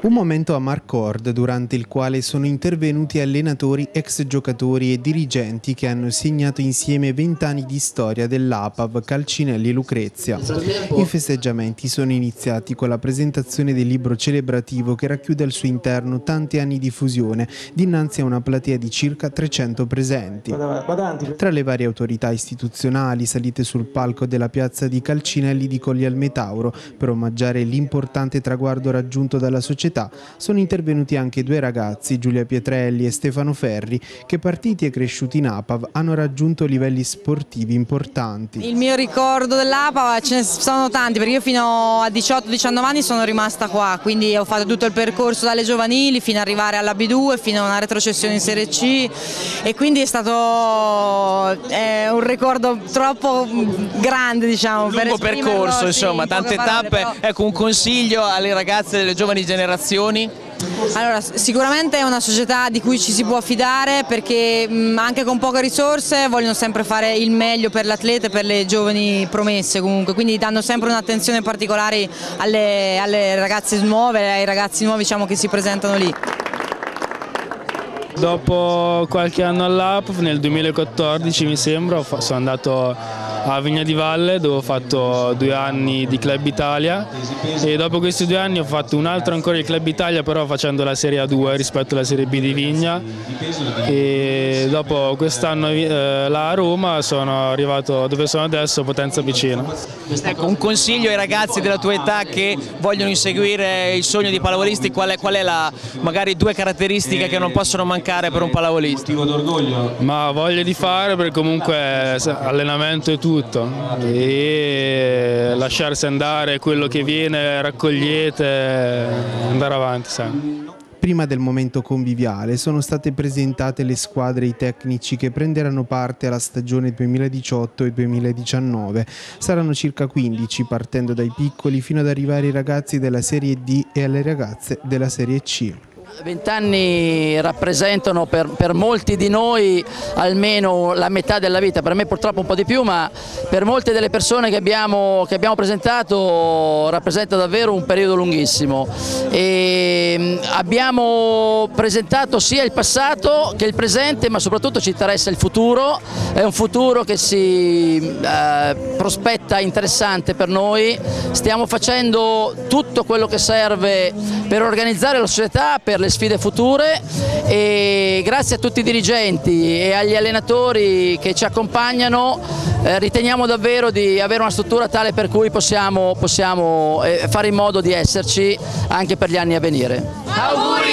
Un momento a Marcord durante il quale sono intervenuti allenatori, ex giocatori e dirigenti che hanno segnato insieme 20 anni di storia dell'APAV Calcinelli Lucrezia. I festeggiamenti sono iniziati con la presentazione del libro celebrativo che racchiude al suo interno tanti anni di fusione dinanzi a una platea di circa 300 presenti. Tra le varie autorità istituzionali salite sul palco della piazza di Calcinelli di Colli al Metauro per omaggiare l'importante traguardo raggiunto dalla società, sono intervenuti anche due ragazzi, Giulia Pietrelli e Stefano Ferri, che partiti e cresciuti in APAV hanno raggiunto livelli sportivi importanti. Il mio ricordo dell'APAV ce ne sono tanti, perché io fino a 18-19 anni sono rimasta qua, quindi ho fatto tutto il percorso dalle giovanili fino ad arrivare alla B2, fino a una retrocessione in Serie C, e quindi è stato un ricordo troppo grande, diciamo. Lungo percorso, insomma, sì, tante tappe. Però... Ecco, un consiglio alle ragazze delle giovani generazioni? Allora, sicuramente è una società di cui ci si può fidare, perché anche con poche risorse vogliono sempre fare il meglio per l'atleta e per le giovani promesse comunque, quindi danno sempre un'attenzione particolare alle ragazze nuove, ai ragazzi nuovi, diciamo, che si presentano lì. Dopo qualche anno all'APAV, nel 2014 mi sembra, sono andato a Vigna di Valle, dove ho fatto 2 anni di Club Italia, e dopo questi 2 anni ho fatto un altro ancora di Club Italia, però facendo la Serie A2 rispetto alla Serie B di Vigna, e dopo quest'anno là a Roma sono arrivato dove sono adesso, Potenza Picena. Ecco, un consiglio ai ragazzi della tua età che vogliono inseguire il sogno di pallavolisti, qual è magari 2 caratteristiche che non possono mancare per un pallavolista? Ma voglia di fare, perché comunque allenamento è tutto, e lasciarsi andare, quello che viene raccogliete, andare avanti sempre. Prima del momento conviviale sono state presentate le squadre e i tecnici che prenderanno parte alla stagione 2018 e 2019. Saranno circa 15, partendo dai piccoli fino ad arrivare ai ragazzi della Serie D e alle ragazze della Serie C. 20 anni rappresentano per molti di noi almeno la metà della vita, per me purtroppo un po' di più, ma per molte delle persone che abbiamo presentato rappresenta davvero un periodo lunghissimo. E abbiamo presentato sia il passato che il presente, ma soprattutto ci interessa il futuro. È un futuro che si prospetta interessante per noi. Stiamo facendo tutto quello che serve per organizzare la società per le sfide future, e grazie a tutti i dirigenti e agli allenatori che ci accompagnano riteniamo davvero di avere una struttura tale per cui possiamo fare in modo di esserci anche per gli anni a venire. Auguri!